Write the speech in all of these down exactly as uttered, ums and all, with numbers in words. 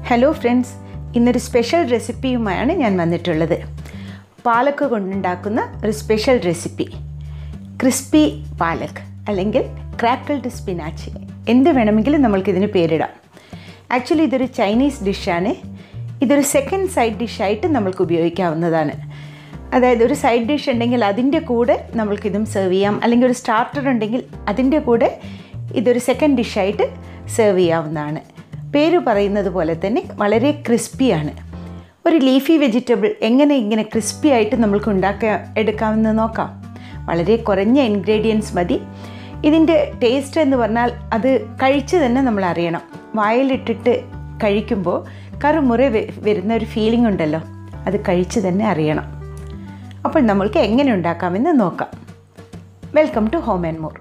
Hello friends, ഇന്നൊരു special റെസിപ്പിയുമായാണ് ഞാൻ വന്നിട്ടുള്ളത്. പാലക്ക് കൊണ്ടുണ്ടാക്കുന്ന ഒരു സ്പെഷ്യൽ റെസിപ്പി, ക്രിസ്പി പാലക്ക് അല്ലെങ്കിൽ ക്രാക്കിൾഡ് സ്പിനാച്ച്, എന്ത് വേണമെങ്കിലും നമ്മൾക്കിതിന് പേരിടാം. ആക്ച്വലി ഇതൊരു ചൈനീസ് ഡിഷാണ്. ഇതൊരു സെക്കൻഡ് സൈഡ് ഡിഷായിട്ട് നമ്മൾക്ക് ഉപയോഗിക്കാവുന്നതാണ്. അതായത് ഒരു സൈഡ് ഡിഷ് ഉണ്ടെങ്കിൽ അതിൻ്റെ കൂടെ നമ്മൾക്കിതും സെർവ് ചെയ്യാം, അല്ലെങ്കിൽ ഒരു സ്റ്റാർട്ടർ ഉണ്ടെങ്കിൽ അതിൻ്റെ കൂടെ ഇതൊരു സെക്കൻഡ് ഡിഷായിട്ട് സെർവ് ചെയ്യാവുന്നതാണ്. പേര് പറയുന്നത് പോലെ തന്നെ വളരെ ക്രിസ്പിയാണ്. ഒരു ലീഫി വെജിറ്റബിൾ എങ്ങനെ ഇങ്ങനെ ക്രിസ്പി ആയിട്ട് നമ്മൾക്ക് ഉണ്ടാക്കാൻ എടുക്കാമെന്ന് നോക്കാം. വളരെ കുറഞ്ഞ ഇൻഗ്രീഡിയൻസ് മതി. ഇതിൻ്റെ ടേസ്റ്റ് എന്ന് പറഞ്ഞാൽ അത് കഴിച്ച് തന്നെ നമ്മൾ അറിയണം. വായിലിട്ടിട്ട് കഴിക്കുമ്പോൾ കറുമുറ വരുന്ന ഒരു ഫീലിംഗ് ഉണ്ടല്ലോ, അത് കഴിച്ച് തന്നെ അറിയണം. അപ്പോൾ നമ്മൾക്ക് എങ്ങനെ ഉണ്ടാക്കാമെന്ന് നോക്കാം. Welcome to home and more.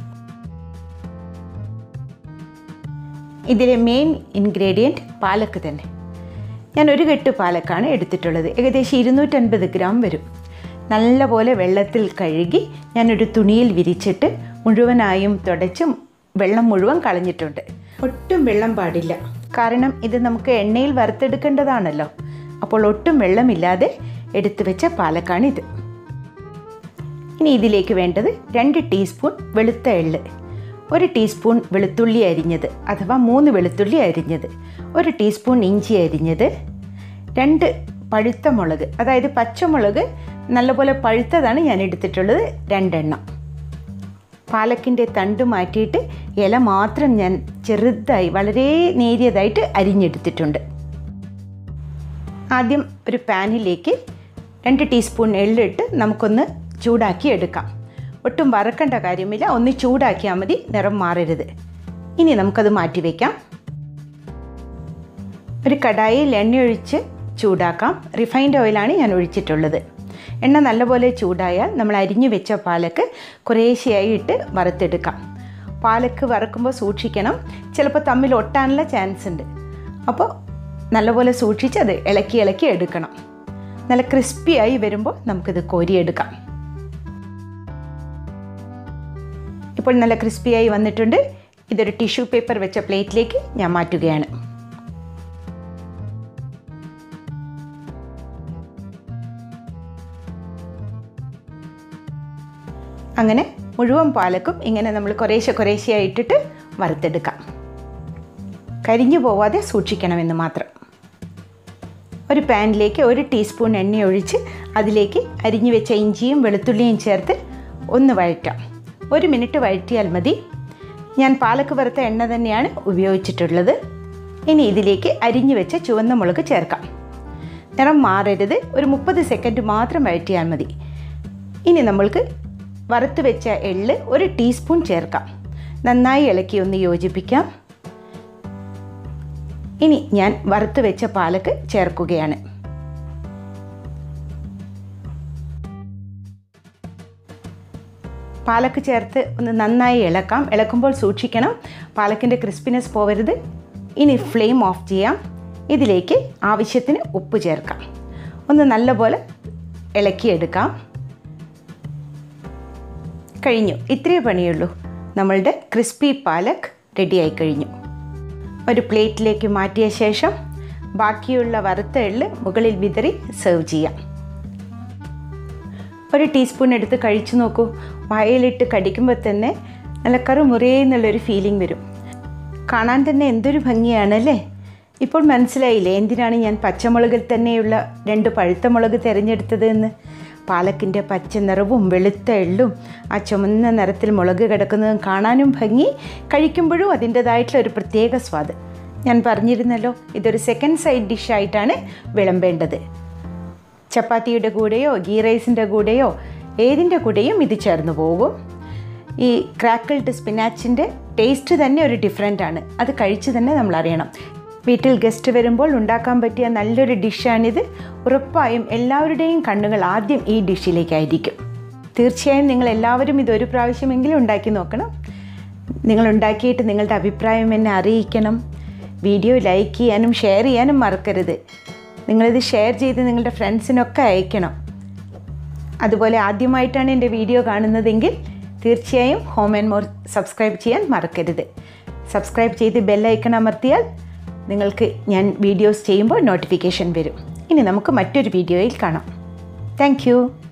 ഇതിലെ മെയിൻ ഇൻഗ്രീഡിയൻറ്റ് പാലക്ക് തന്നെ. ഞാൻ ഒരു കെട്ട് പാലക്കാണ് എടുത്തിട്ടുള്ളത്. ഏകദേശം ഇരുന്നൂറ്റൻപത് ഗ്രാം വരും. നല്ലപോലെ വെള്ളത്തിൽ കഴുകി ഞാനൊരു തുണിയിൽ വിരിച്ചിട്ട് മുഴുവനായും തുടച്ച് വെള്ളം മുഴുവൻ കളഞ്ഞിട്ടുണ്ട്. ഒട്ടും വെള്ളം പാടില്ല, കാരണം ഇത് നമുക്ക് എണ്ണയിൽ വറുത്തെടുക്കേണ്ടതാണല്ലോ. അപ്പോൾ ഒട്ടും വെള്ളമില്ലാതെ എടുത്തു വെച്ച പാലക്കാണിത്. ഇനി ഇതിലേക്ക് വേണ്ടത് രണ്ട് ടീസ്പൂൺ വെളുത്ത എള്ള്, ഒരു ടീസ്പൂൺ വെളുത്തുള്ളി അരിഞ്ഞത് അഥവാ മൂന്ന് വെളുത്തുള്ളി അരിഞ്ഞത്, ഒരു ടീസ്പൂൺ ഇഞ്ചി അരിഞ്ഞത്, രണ്ട് പഴുത്ത മുളക്, അതായത് പച്ചമുളക് നല്ലപോലെ പഴുത്തതാണ് ഞാൻ എടുത്തിട്ടുള്ളത്, രണ്ടെണ്ണം. പാലക്കിൻ്റെ തണ്ട് മാറ്റിയിട്ട് ഇല മാത്രം ഞാൻ ചെറുതായി വളരെ നേരിയതായിട്ട് അരിഞ്ഞെടുത്തിട്ടുണ്ട്. ആദ്യം ഒരു പാനിലേക്ക് രണ്ട് ടീസ്പൂൺ എള്ളിട്ട് നമുക്കൊന്ന് ചൂടാക്കി എടുക്കാം. ഒട്ടും വറക്കേണ്ട കാര്യമില്ല, ഒന്ന് ചൂടാക്കിയാൽ മതി, നിറം മാറരുത്. ഇനി നമുക്കത് മാറ്റി വയ്ക്കാം. ഒരു കടായിൽ എണ്ണ ഒഴിച്ച് ചൂടാക്കാം. റിഫൈൻഡ് ഓയിലാണ് ഞാൻ ഒഴിച്ചിട്ടുള്ളത്. എണ്ണ നല്ലപോലെ ചൂടായാൽ നമ്മൾ അരിഞ്ഞു വെച്ച പാലക്ക് കുറേശ്ശെയായി ഇട്ട് വറുത്തെടുക്കാം. പാലക്ക് വറക്കുമ്പോൾ സൂക്ഷിക്കണം, ചിലപ്പോൾ തമ്മിൽ ഒട്ടാനുള്ള ചാൻസ് ഉണ്ട്. അപ്പോൾ നല്ലപോലെ സൂക്ഷിച്ച് അത് ഇളക്കി ഇളക്കി എടുക്കണം. നല്ല ക്രിസ്പിയായി വരുമ്പോൾ നമുക്കിത് കോരിയെടുക്കാം. ഇപ്പോൾ നല്ല ക്രിസ്പിയായി വന്നിട്ടുണ്ട്. ഇതൊരു ടിഷ്യൂ പേപ്പർ വെച്ച പ്ലേറ്റിലേക്ക് ഞാൻ മാറ്റുകയാണ്. അങ്ങനെ മുഴുവൻ പാലക്കും ഇങ്ങനെ നമ്മൾ കുറേശ്ശെ കുറേശ്ശെയായി ഇട്ടിട്ട് വറുത്തെടുക്കാം. കരിഞ്ഞു പോവാതെ സൂക്ഷിക്കണമെന്ന് മാത്രം. ഒരു പാനിലേക്ക് ഒരു ടീസ്പൂൺ എണ്ണ ഒഴിച്ച് അതിലേക്ക് അരിഞ്ഞു വെച്ച ഇഞ്ചിയും വെളുത്തുള്ളിയും ചേർത്ത് ഒന്ന് വഴറ്റാം. ഒരു മിനിറ്റ് വഴറ്റിയാൽ മതി. ഞാൻ പാലക്ക് വറുത്ത എണ്ണ തന്നെയാണ് ഉപയോഗിച്ചിട്ടുള്ളത്. ഇനി ഇതിലേക്ക് അരിഞ്ഞു വെച്ച ചുവന്ന മുളക് ചേർക്കാം. നിറം മാറരുത്, ഒരു മുപ്പത് സെക്കൻഡ് മാത്രം വഴറ്റിയാൽ മതി. ഇനി നമ്മൾക്ക് വറുത്ത് വെച്ച എള്ള് ഒരു ടീസ്പൂൺ ചേർക്കാം. നന്നായി ഇളക്കി ഒന്ന് യോജിപ്പിക്കാം. ഇനി ഞാൻ വറുത്ത് വെച്ച പാലക്ക് ചേർക്കുകയാണ്. പാലക്ക് ചേർത്ത് ഒന്ന് നന്നായി ഇളക്കാം. ഇളക്കുമ്പോൾ സൂക്ഷിക്കണം, പാലക്കിൻ്റെ ക്രിസ്പിനെസ് പോവരുത്. ഇനി ഫ്ലെയിം ഓഫ് ചെയ്യാം. ഇതിലേക്ക് ആവശ്യത്തിന് ഉപ്പ് ചേർക്കാം. ഒന്ന് നല്ലപോലെ ഇളക്കിയെടുക്കാം. കഴിഞ്ഞു. ഇത്രയേ പണിയുള്ളൂ. നമ്മളുടെ ക്രിസ്പി പാലക്ക് റെഡിയായി കഴിഞ്ഞു. ഒരു പ്ലേറ്റിലേക്ക് മാറ്റിയ ശേഷം ബാക്കിയുള്ള വറുത്ത എള്ള് മുകളിൽ വിതറി സെർവ് ചെയ്യാം. ഒരു ടീസ്പൂൺ എടുത്ത് കഴിച്ചു നോക്കൂ. വായിലിട്ട് കടിക്കുമ്പോൾ തന്നെ നല്ല കറുമുറയെന്നുള്ളൊരു ഫീലിംഗ് വരും. കാണാൻ തന്നെ എന്തൊരു ഭംഗിയാണല്ലേ. ഇപ്പോൾ മനസ്സിലായില്ലേ എന്തിനാണ് ഞാൻ പച്ചമുളകിൽ തന്നെയുള്ള രണ്ട് പഴുത്ത മുളക് തിരഞ്ഞെടുത്തത് എന്ന്? പാലക്കിൻ്റെ പച്ച നിറവും വെളുത്ത എള്ളും ആ ചുമന്ന നിറത്തിൽ മുളക് കിടക്കുന്നതും കാണാനും ഭംഗി, കഴിക്കുമ്പോഴും അതിൻ്റേതായിട്ടുള്ള ഒരു പ്രത്യേക സ്വാദ്. ഞാൻ പറഞ്ഞിരുന്നല്ലോ, ഇതൊരു സെക്കൻഡ് സൈഡ് ഡിഷായിട്ടാണ് വിളമ്പേണ്ടത്. ചപ്പാത്തിയുടെ കൂടെയോ ഗീ റൈസിൻ്റെ കൂടെയോ ഏതിൻ്റെ കൂടെയും ഇത് ചേർന്ന് പോകും. ഈ ക്രാക്കിൾഡ് സ്പിനാച്ചിൻ്റെ ടേസ്റ്റ് തന്നെ ഒരു ഡിഫറെൻ്റ് ആണ്. അത് കഴിച്ച് തന്നെ നമ്മൾ അറിയണം. വീട്ടിൽ ഗസ്റ്റ് വരുമ്പോൾ ഉണ്ടാക്കാൻ പറ്റിയ നല്ലൊരു ഡിഷാണിത്. ഉറപ്പായും എല്ലാവരുടെയും കണ്ണുകൾ ആദ്യം ഈ ഡിഷിലേക്കായിരിക്കും. തീർച്ചയായും നിങ്ങൾ എല്ലാവരും ഇതൊരു പ്രാവശ്യമെങ്കിലും ഉണ്ടാക്കി നോക്കണം. നിങ്ങൾ ഉണ്ടാക്കിയിട്ട് നിങ്ങളുടെ അഭിപ്രായം എന്നെ അറിയിക്കണം. വീഡിയോ ലൈക്ക് ചെയ്യാനും ഷെയർ ചെയ്യാനും മറക്കരുത്. നിങ്ങളിത് ഷെയർ ചെയ്ത് നിങ്ങളുടെ ഫ്രണ്ട്സിനൊക്കെ അയക്കണം. അതുപോലെ ആദ്യമായിട്ടാണ് എൻ്റെ വീഡിയോ കാണുന്നതെങ്കിൽ തീർച്ചയായും ഹോം ആൻഡ് മോർ സബ്സ്ക്രൈബ് ചെയ്യാൻ മറക്കരുത്. സബ്സ്ക്രൈബ് ചെയ്ത് ബെൽ ഐക്കൺ അമർത്തിയാൽ നിങ്ങൾക്ക് ഞാൻ വീഡിയോസ് ചെയ്യുമ്പോൾ നോട്ടിഫിക്കേഷൻ വരും. ഇനി നമുക്ക് മറ്റൊരു വീഡിയോയിൽ കാണാം. Thank U.